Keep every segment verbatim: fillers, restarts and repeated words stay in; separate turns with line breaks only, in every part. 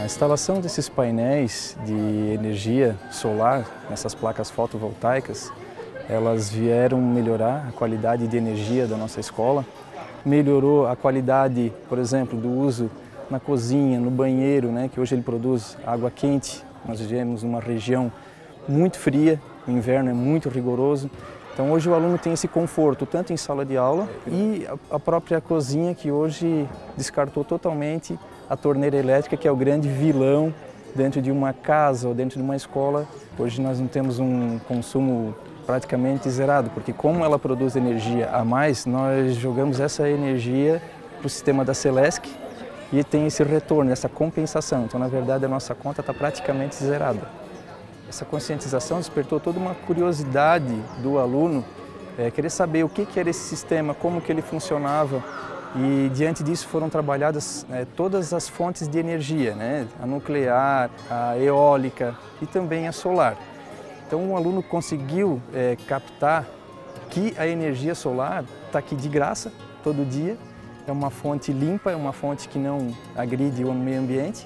A instalação desses painéis de energia solar, nessas placas fotovoltaicas, elas vieram melhorar a qualidade de energia da nossa escola, melhorou a qualidade, por exemplo, do uso na cozinha, no banheiro, né, que hoje ele produz água quente. Nós vivemos numa região muito fria, o inverno é muito rigoroso. Então hoje o aluno tem esse conforto, tanto em sala de aula e a própria cozinha, que hoje descartou totalmente a torneira elétrica, que é o grande vilão dentro de uma casa ou dentro de uma escola. Hoje nós não temos um consumo praticamente zerado, porque como ela produz energia a mais, nós jogamos essa energia para o sistema da Celesc e tem esse retorno, essa compensação. Então, na verdade, a nossa conta está praticamente zerada. Essa conscientização despertou toda uma curiosidade do aluno, é, querer saber o que, que era esse sistema, como que ele funcionava, e diante disso foram trabalhadas é, todas as fontes de energia, né? A nuclear, a eólica e também a solar. Então o aluno conseguiu é, captar que a energia solar está aqui de graça todo dia, é uma fonte limpa, é uma fonte que não agride o meio ambiente.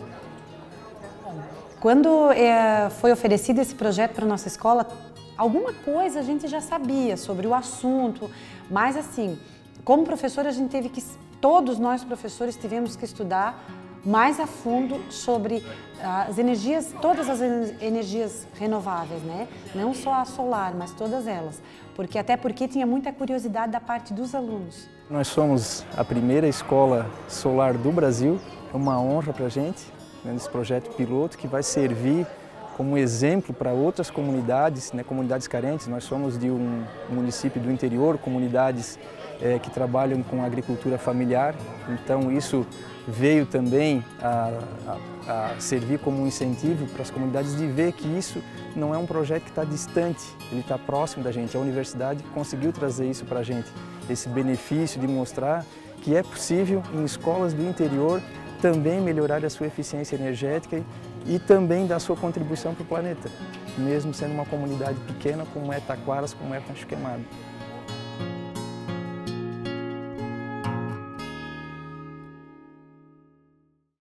Quando é, foi oferecido esse projeto para a nossa escola, alguma coisa a gente já sabia sobre o assunto, mas assim, como professor a gente teve que, todos nós professores tivemos que estudar mais a fundo sobre as energias, todas as energias renováveis, né? Não só a solar, mas todas elas, porque até porque tinha muita curiosidade da parte dos alunos.
Nós somos a primeira escola solar do Brasil, é uma honra para a gente, né, nesse projeto piloto que vai servir como exemplo para outras comunidades, né, comunidades carentes. Nós somos de um município do interior, comunidades é, que trabalham com agricultura familiar, então isso veio também a, a, a servir como um incentivo para as comunidades de ver que isso não é um projeto que está distante, ele está próximo da gente. A universidade conseguiu trazer isso para a gente, esse benefício de mostrar que é possível em escolas do interior também melhorar a sua eficiência energética e também dar sua contribuição para o planeta, mesmo sendo uma comunidade pequena como é Taquaras, como é Rancho Queimado.